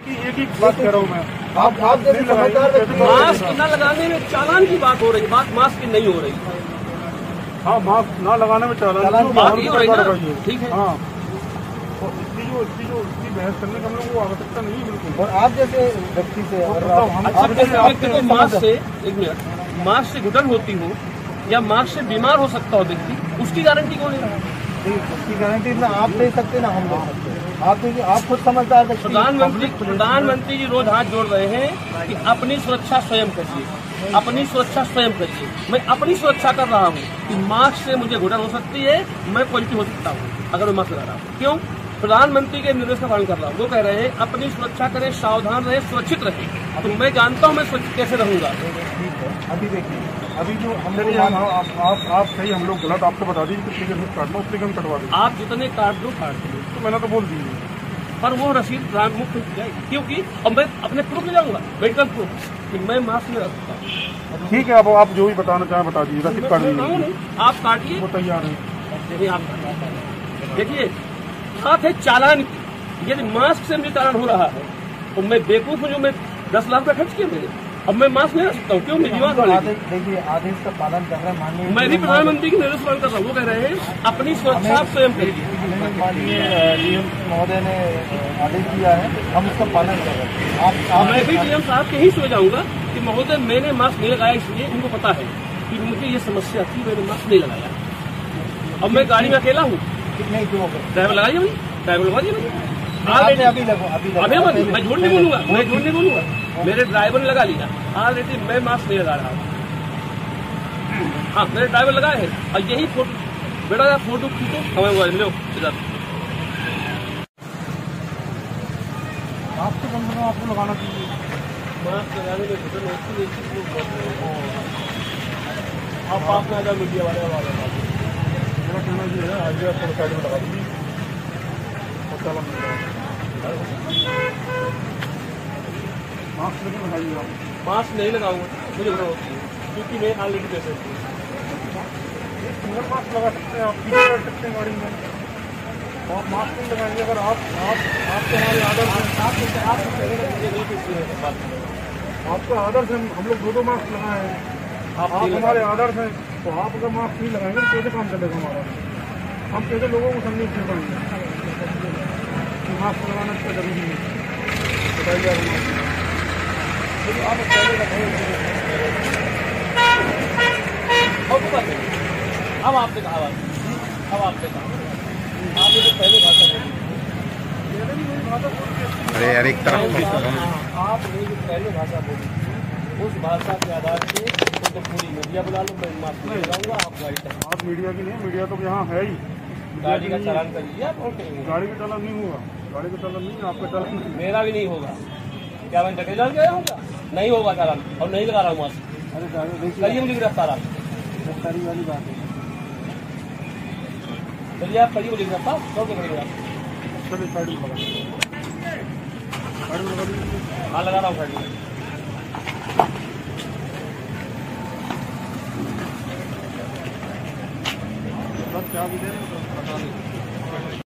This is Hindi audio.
एक ही बात कह रहा हूँ मैं। आप जैसे समझदार व्यक्ति मास्क न लगाने में चालान की बात हो रही है, बात मास्क की नहीं हो रही। हाँ, मास्क न लगाने में चालान की बात हो रही है, ठीक है। हाँ, तो इसकी बहस करने का हम लोग को आवश्यकता नहीं है बिल्कुल। और आप जैसे व्यक्ति से हम मास्क से, एक मिनट, मास्क से घुटन होती हो या मास्क से बीमार हो सकता हो व्यक्ति, उसकी गारंटी कौन है? उसकी गारंटी ना आप दे सकते ना हम दे सकते। आप खुद समझदार व्यक्ति। प्रधानमंत्री जी रोज हाथ जोड़ रहे हैं कि अपनी सुरक्षा स्वयं करिए, अपनी सुरक्षा स्वयं करिए। मैं अपनी सुरक्षा कर रहा हूँ कि मास्क से मुझे घुटन हो सकती है, मैं पॉजिटिव हो सकता हूँ अगर मैं मास्क लगा रहा हूँ। क्यों? प्रधानमंत्री के निर्देश का पालन कर रहा हूँ। वो कह रहे हैं अपनी सुरक्षा करें, सावधान रहे, सुरक्षित रहे। तो मैं जानता हूँ मैं सुरक्षित कैसे रहूंगा। अभी देखिए, अभी जो हम आप सही, हम लोग गलत, आपको बता दीजिए कितनी रसीद काटना, उतनी हम कटवा देंगे। आप जितने काट दो काट दो, तो मैंने तो बोल दी, पर वो रसीद मुक्त हो जाएगी। क्योंकि अब मैं अपने प्रूफ ले जाऊंगा, मेडिकल प्रूफ कि मैं मास्क में रखता हूँ। ठीक है, अब आप जो भी बताना चाहें बता दीजिए, रसीद काट दीजिए। आप काटिए, वो तैयार है। आप देखिए, बात है चालान की। यदि मास्क से मुझे चालान हो रहा है तो मैं बेवकूफ हूँ जो मैं 10 लाख रुपये खर्च किए मेरे, अब मैं मास्क नहीं रख सकता हूँ। क्यों? मेरी बीमार देखिए आदेश का पालन कर रहे हैं माननीय। मैं भी प्रधानमंत्री के निर्देश पालन कर रहा हूँ। वो कह रहे हैं अपनी सुरक्षा स्वयं करिए। माननीय डीएम महोदय ने आदेश दिया है, हम उसका पालन कर रहे हैं। मैं भी डीएम साहब के ही सो जाऊंगा कि महोदय मैंने मास्क नहीं लगाया, इसलिए उनको पता है कि मुझे ये समस्या थी, मैंने मास्क नहीं लगाया। अब मैं गाड़ी में अकेला हूँ, नहीं क्यों ड्राइवर लगाइए भाई, ड्राइवर लगा दिए अभी मैं झूठ नहीं बोलूंगा, मैं झूठ नहीं बोलूंगा। मेरे ड्राइवर ने लगा लिया ऑलरेडी, मैं मास्क नहीं लगा रहा हूँ। हाँ, मेरे ड्राइवर लगाए हैं। और यही फोटो, बेटा फोटो खींचो, हमें मोबाइल लो इधर। आपसे कम से कम आपको लगाना चाहिए। मास्क लगाने में घुटन होती है। आप पास में आ जाओ मीडिया वाले मेरा कहना ये है, आइए आप साइड में लगा दीजिए। मास्क लेकिन लगाइए आप। मास्क नहीं लगाऊंगा, मुझे घुटन होती है क्योंकि मैं ऑलरेडी पेशेंट हूँ। सिंगल मास्क लगा सकते हैं, आप पीछे बैठ सकते हैं गाड़ी में, आप मास्क नहीं लगाएंगे। अगर आपके हमारे आदर्श आपका आदर्श है, हम लोग 2 मास्क लगाए हैं, आप हमारे आदर्श हैं, तो आप अगर मास्क नहीं लगाएंगे तो कैसे काम चलेगा हमारा? हम कैसे लोगों को समझे दे पाएंगे कि मास्क लगाना इतना जरूरी है? बताइए आप अब आपसे कहा बात, अब आपसे कहा आप ये पहले भाषा बोली, अरे यार एक तरफ आपने जो पहले भाषा बोली उस भाषा के आधार से तो पूरी मीडिया बुला लो, मैं मास्क नहीं लगाऊंगा। आप मीडिया की नहीं, मीडिया तो यहाँ है ही। गाड़ी का चालान करिए आप, और गाड़ी का चालान नहीं होगा, गाड़ी का चालान नहीं, आपका चालान मेरा भी नहीं होगा। क्या मैं डके जान गया होगा? नहीं होगा चालान, और नहीं लगा रहा हूँ मास्क। करिए मुझे गिरफ्तार, आप गिरफ्तारी वाली बात है। चलिए आप करिए मुझे गिरफ्तार, कौन से करिएगा? चलिए साइड में लगा दीजिए। हाँ लगा रहा हूँ साइड में। क्या भी दे रहे हैं?